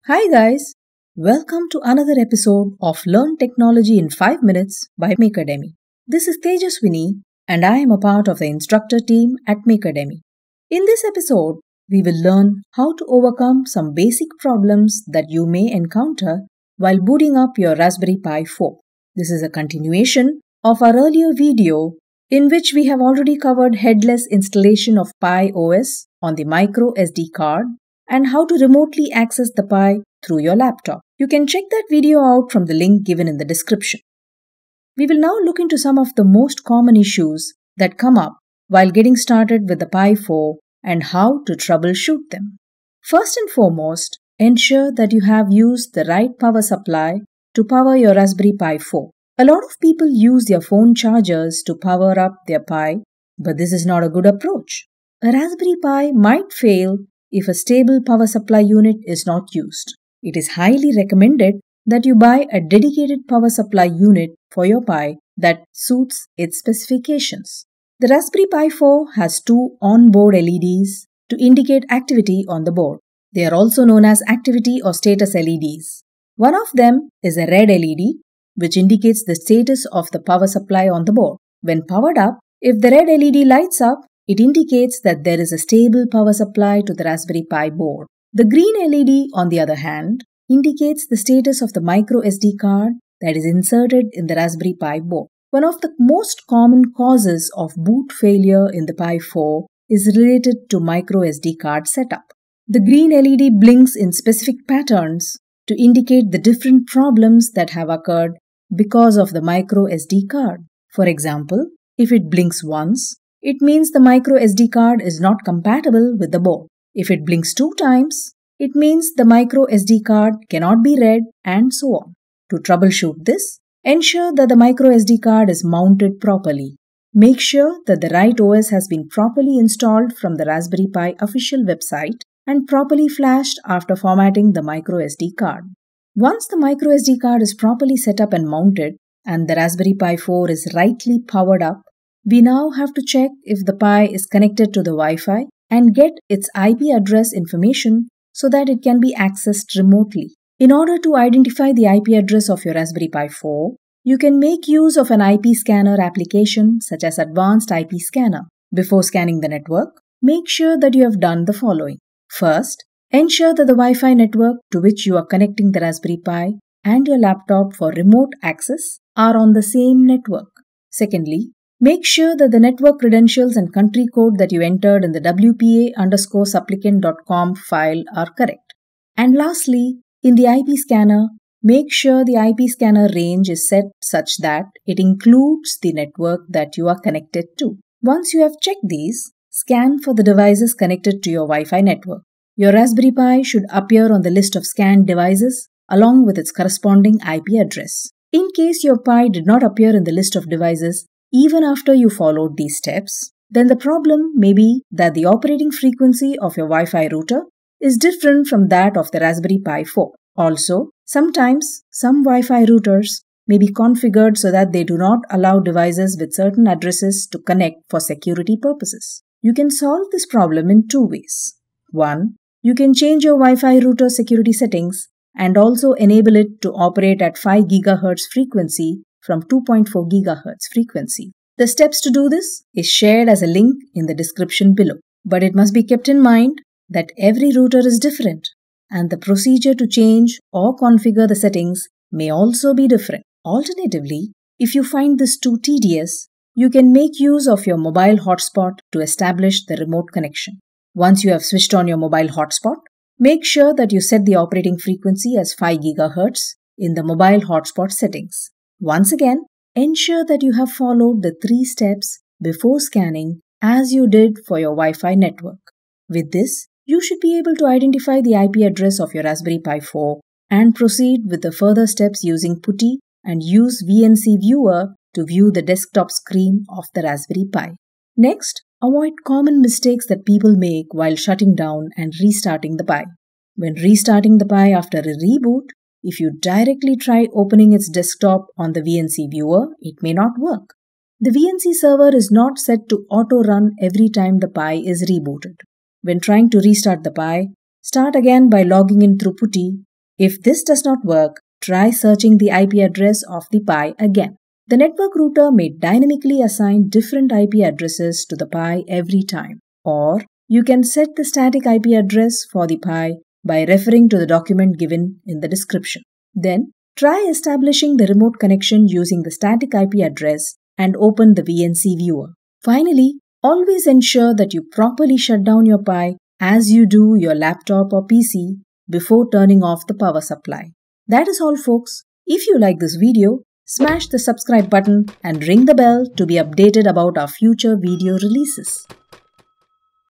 Hi guys, welcome to another episode of Learn Technology in 5 Minutes by Makerdemy. This is Tejaswini and I am a part of the instructor team at Makerdemy. In this episode, we will learn how to overcome some basic problems that you may encounter while booting up your Raspberry Pi 4. This is a continuation of our earlier video in which we have already covered headless installation of Pi OS on the micro SD card and how to remotely access the Pi through your laptop. You can check that video out from the link given in the description. We will now look into some of the most common issues that come up while getting started with the Pi 4 and how to troubleshoot them. First and foremost, ensure that you have used the right power supply to power your Raspberry Pi 4. A lot of people use their phone chargers to power up their Pi, but this is not a good approach. A Raspberry Pi might fail if a stable power supply unit is not used. It is highly recommended that you buy a dedicated power supply unit for your Pi that suits its specifications. The Raspberry Pi 4 has two on-board LEDs to indicate activity on the board. They are also known as activity or status LEDs. One of them is a red LED, which indicates the status of the power supply on the board. When powered up, if the red LED lights up, it indicates that there is a stable power supply to the Raspberry Pi board. The green LED, on the other hand, indicates the status of the micro SD card that is inserted in the Raspberry Pi board. One of the most common causes of boot failure in the Pi 4 is related to micro SD card setup. The green LED blinks in specific patterns to indicate the different problems that have occurred because of the micro SD card. For example, if it blinks once, it means the micro SD card is not compatible with the board. If it blinks 2 times, it means the micro SD card cannot be read, and so on. To troubleshoot this, ensure that the micro SD card is mounted properly. Make sure that the right OS has been properly installed from the Raspberry Pi official website and properly flashed after formatting the micro SD card. Once the micro SD card is properly set up and mounted and the Raspberry Pi 4 is rightly powered up, we now have to check if the Pi is connected to the Wi-Fi and get its IP address information so that it can be accessed remotely. In order to identify the IP address of your Raspberry Pi 4, you can make use of an IP scanner application such as Advanced IP Scanner. Before scanning the network, make sure that you have done the following. First, ensure that the Wi-Fi network to which you are connecting the Raspberry Pi and your laptop for remote access are on the same network. Secondly, make sure that the network credentials and country code that you entered in the wpa_supplicant.com file are correct. And lastly, in the IP scanner, make sure the IP scanner range is set such that it includes the network that you are connected to. Once you have checked these, scan for the devices connected to your Wi-Fi network. Your Raspberry Pi should appear on the list of scanned devices along with its corresponding IP address. In case your Pi did not appear in the list of devices, even after you followed these steps, then the problem may be that the operating frequency of your Wi-Fi router is different from that of the Raspberry Pi 4. Also, sometimes some Wi-Fi routers may be configured so that they do not allow devices with certain addresses to connect for security purposes. You can solve this problem in 2 ways. 1. You can change your Wi-Fi router security settings and also enable it to operate at 5 GHz frequency from 2.4 GHz frequency. The steps to do this is shared as a link in the description below. But it must be kept in mind that every router is different and the procedure to change or configure the settings may also be different. Alternatively, if you find this too tedious, you can make use of your mobile hotspot to establish the remote connection. Once you have switched on your mobile hotspot, make sure that you set the operating frequency as 5 GHz in the mobile hotspot settings. Once again, ensure that you have followed the 3 steps before scanning as you did for your Wi-Fi network. With this, you should be able to identify the IP address of your Raspberry Pi 4 and proceed with the further steps using PuTTY and use VNC Viewer to view the desktop screen of the Raspberry Pi. Next, avoid common mistakes that people make while shutting down and restarting the Pi. When restarting the Pi after a reboot, if you directly try opening its desktop on the VNC Viewer, it may not work. The VNC server is not set to auto-run every time the Pi is rebooted. When trying to restart the Pi, start again by logging in through PuTTY If this does not work, try searching the IP address of the Pi again. The network router may dynamically assign different IP addresses to the Pi every time. Or you can set the static IP address for the Pi by referring to the document given in the description. Then, try establishing the remote connection using the static IP address and open the VNC viewer. Finally, always ensure that you properly shut down your Pi as you do your laptop or PC before turning off the power supply. That is all, folks. If you like this video, smash the subscribe button and ring the bell to be updated about our future video releases.